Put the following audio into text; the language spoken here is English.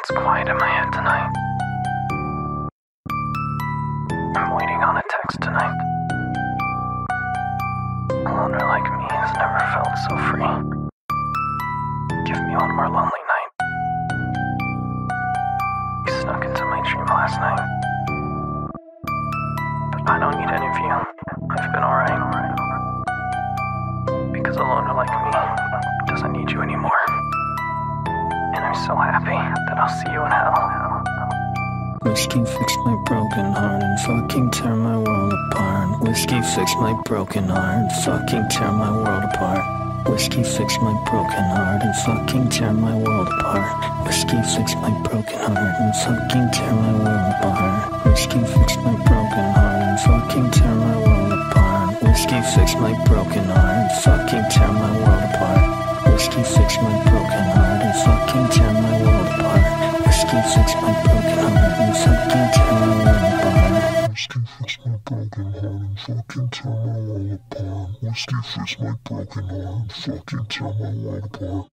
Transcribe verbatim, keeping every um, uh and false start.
It's quiet in my head tonight. I'm waiting on a text tonight. A loner like me has never felt so free. Give me one more lonely night. You snuck into my dream last night. But I don't need any of you. I've been alright. Because a loner like me doesn't need you anymore. And I'm so happy that I'll see you in hell. Whiskey fix my broken heart and fucking tear my world apart. Whiskey fix my broken heart and fucking tear my world apart. Whiskey fix my broken heart and fucking tear my world apart. Whiskey fix my broken heart and fucking tear my world apart. Whiskey fix my broken heart and fucking tear my world apart. Whiskey fix my broken heart and fucking tear my world apart. Whiskey fix my broken heart and fucking tear my world apart. Whiskey fix my broken heart and fucking tear my world apart. Whiskey fix my broken heart and fucking tear my world apart. Whiskey fix my broken heart and fucking tear my world apart.